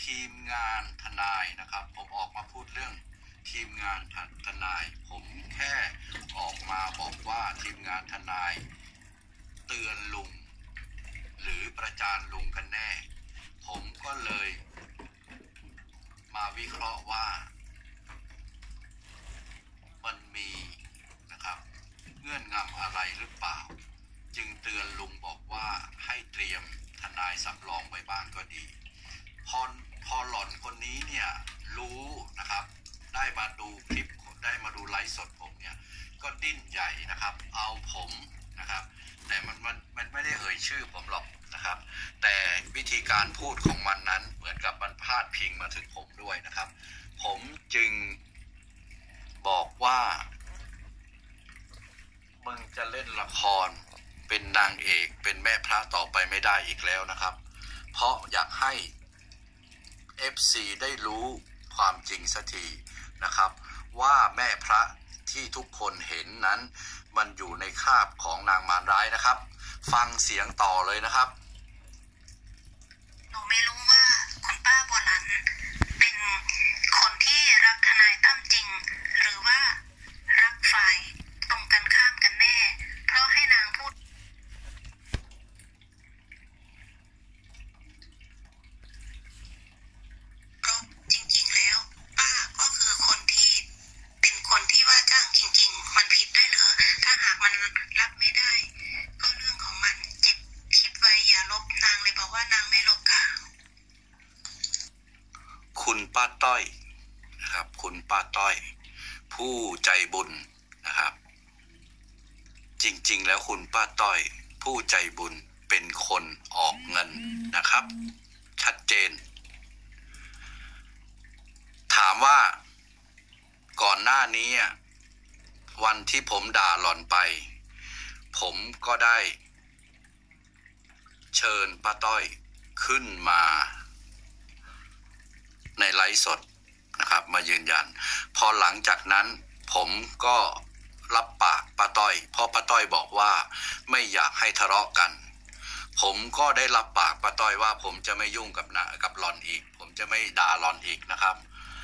ทีมงานทนายนะครับผมออกมาพูดเรื่องทีมงานทนายผมแค่ออกมาบอกว่าทีมงานทนายเตือนลุงหรือประจานลุงกันแน่ผมก็เลยมาวิเคราะห์ว่ามันมีนะครับเงื่อนงำอะไรหรือเปล่าจึงเตือนลุงบอกว่าให้เตรียมทนายสำรองไว้บ้างก็ดีพอหล่อนคนนี้เนี่ยรู้นะครับได้มาดูคลิปได้มาดูไลฟ์สดผมเนี่ยก็ดิ้นใหญ่นะครับเอาผมนะครับแต่มันไม่ได้เอ่ยชื่อผมหรอกนะครับแต่วิธีการพูดของมันนั้นเหมือนกับมันพาดพิงมาถึงผมด้วยนะครับผมจึงบอกว่ามึงจะเล่นละครเป็นนางเอกเป็นแม่พระต่อไปไม่ได้อีกแล้วนะครับเพราะอยากให้ FC ได้รู้ความจริงสักทีนะครับว่าแม่พระที่ทุกคนเห็นนั้นมันอยู่ในคราบของนางมารร้ายนะครับฟังเสียงต่อเลยนะครับหนูไม่รู้ว่าคุณป้าบัวหลันเป็นคนที่รักทนายตั้มจริงหรือว่ารักฝ่ายตรงกันข้ามกันแน่เพราะให้นางพูดเพราะจริงๆแล้วป้าก็คือคนที่เป็นคนที่ว่าจ้างจริงๆมันผิดด้วยเหรอถ้าหากมันรับไม่ได้ก็เรื่องของมันเจ็บคิดไว้อย่าลบนางเลยบอกว่านางไม่ลบค่ะคุณป้าต้อยนะครับคุณป้าต้อยผู้ใจบุญนะครับจริงๆแล้วคุณป้าต้อยผู้ใจบุญเป็นคนออกเงินนะครับชัดเจนถามว่าก่อนหน้านี้วันที่ผมด่าหล่อนไปผมก็ได้เชิญป้าต้อยขึ้นมาในไลฟ์สดนะครับมายืนยันพอหลังจากนั้นผมก็รับปากป้าต้อยเพราะป้าต้อยบอกว่าไม่อยากให้ทะเลาะกันผมก็ได้รับปากป้าต้อยว่าผมจะไม่ยุ่งกับหล่อนอีกผมจะไม่ด่าหล่อนอีกนะครับ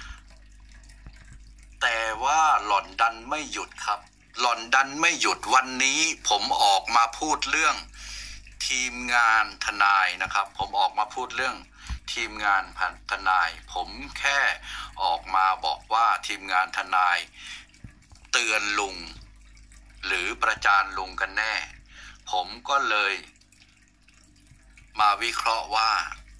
แต่ว่าหล่อนดันไม่หยุดครับหล่อนดันไม่หยุดวันนี้ผมออกมาพูดเรื่องทีมงานทนายนะครับผมออกมาพูดเรื่องทีมงานทนายผมแค่ออกมาบอกว่าทีมงานทนายเตือนลุงหรือประจานลุงกันแน่ผมก็เลยมาวิเคราะห์ว่า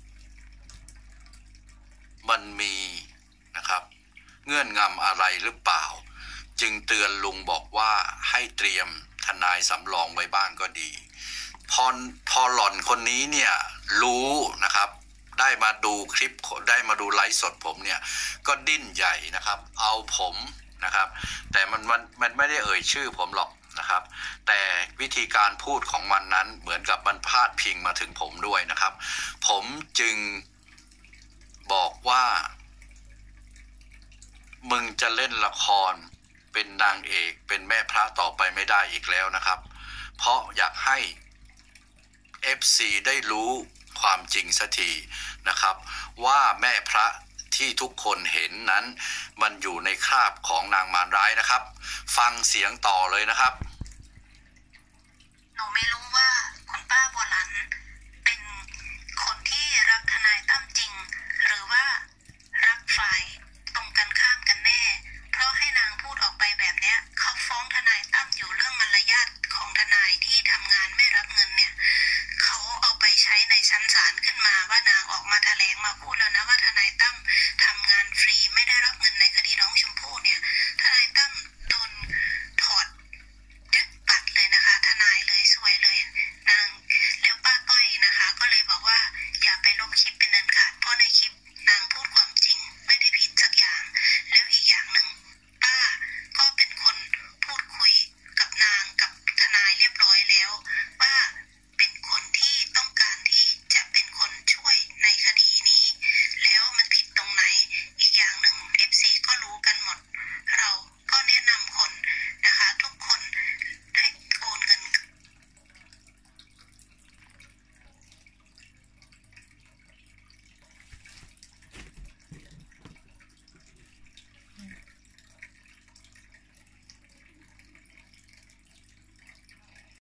มันมีนะครับเงื่อนงำอะไรหรือเปล่าจึงเตือนลุงบอกว่าให้เตรียมทนายสำรองไว้บ้างก็ดีพอหล่อนคนนี้เนี่ยรู้นะครับได้มาดูคลิปได้มาดูไลฟ์สดผมเนี่ยก็ดิ้นใหญ่นะครับเอาผมนะครับแต่มันไม่ได้เอ่ยชื่อผมหรอกนะครับแต่วิธีการพูดของมันนั้นเหมือนกับมันพาดพิงมาถึงผมด้วยนะครับผมจึงบอกว่ามึงจะเล่นละครเป็นนางเอกเป็นแม่พระต่อไปไม่ได้อีกแล้วนะครับเพราะอยากให้ FC ได้รู้ความจริงสักทีนะครับว่าแม่พระที่ทุกคนเห็นนั้นมันอยู่ในคราบของนางมารร้ายนะครับฟังเสียงต่อเลยนะครับหนูไม่รู้ว่าคุณป้าบัวหลันเป็นคนที่รักทนายตั้มจริงหรือว่ารักฝ่ายตรงกันข้ามกันแน่เพราะให้นางพูดออกไปแบบเนี้ยเขาฟ้องทนายตั้มอยู่เรื่องมารยาทของทนายที่ทำงานไม่รับเงินเนี่ยเขาเอาไปใช้ในชั้นศาลขึ้นมาว่านางออกมาแถลงมาพูดแล้วนะ